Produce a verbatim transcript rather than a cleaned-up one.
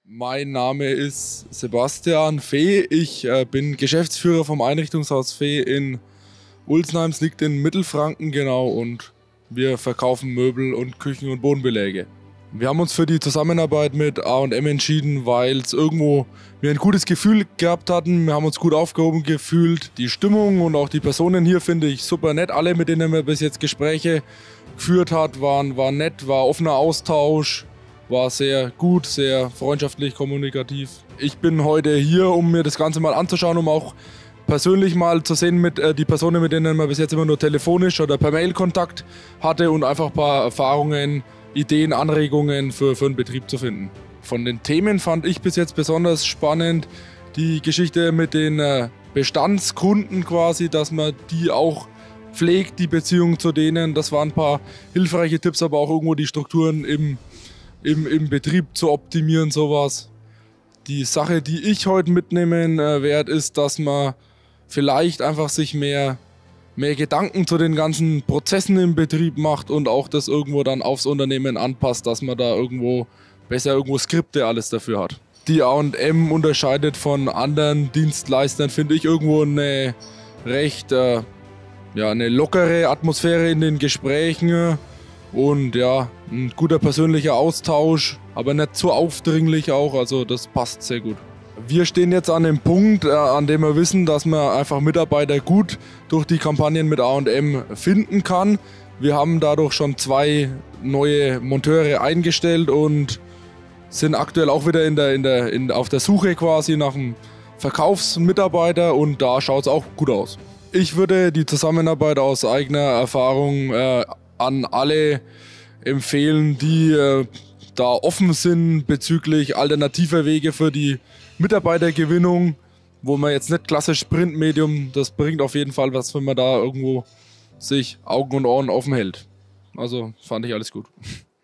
Mein Name ist Sebastian Fee. Ich äh, bin Geschäftsführer vom Einrichtungshaus Fee in Ulsnheim. Es liegt in Mittelfranken, genau, und wir verkaufen Möbel und Küchen- und Bodenbeläge. Wir haben uns für die Zusammenarbeit mit A und M entschieden, weil es irgendwo wir ein gutes Gefühl gehabt hatten. Wir haben uns gut aufgehoben gefühlt. Die Stimmung und auch die Personen hier finde ich super nett. Alle, mit denen wir bis jetzt Gespräche geführt hat, waren, waren nett, war offener Austausch. War sehr gut, sehr freundschaftlich, kommunikativ. Ich bin heute hier, um mir das Ganze mal anzuschauen, um auch persönlich mal zu sehen, mit äh, die Personen, mit denen man bis jetzt immer nur telefonisch oder per Mail Kontakt hatte und einfach ein paar Erfahrungen, Ideen, Anregungen für, für einen Betrieb zu finden. Von den Themen fand ich bis jetzt besonders spannend die Geschichte mit den äh, Bestandskunden quasi, dass man die auch pflegt, die Beziehung zu denen. Das waren ein paar hilfreiche Tipps, aber auch irgendwo die Strukturen im Im, im Betrieb zu optimieren, sowas. Die Sache, die ich heute mitnehmen äh, werde, ist, dass man vielleicht einfach sich mehr, mehr Gedanken zu den ganzen Prozessen im Betrieb macht und auch das irgendwo dann aufs Unternehmen anpasst, dass man da irgendwo besser irgendwo Skripte alles dafür hat. Die A und M unterscheidet von anderen Dienstleistern, finde ich, irgendwo eine recht äh, ja, eine lockere Atmosphäre in den Gesprächen. Und ja, ein guter persönlicher Austausch, aber nicht zu aufdringlich auch, also das passt sehr gut. Wir stehen jetzt an dem Punkt, äh, an dem wir wissen, dass man einfach Mitarbeiter gut durch die Kampagnen mit A und M finden kann. Wir haben dadurch schon zwei neue Monteure eingestellt und sind aktuell auch wieder in der, in der, in, auf der Suche quasi nach einem Verkaufsmitarbeiter und da schaut es auch gut aus. Ich würde die Zusammenarbeit aus eigener Erfahrung äh, an alle empfehlen, die äh, da offen sind bezüglich alternativer Wege für die Mitarbeitergewinnung, wo man jetzt nicht klassisch Printmedium, das bringt auf jeden Fall was, wenn man da irgendwo sich Augen und Ohren offen hält. Also fand ich alles gut.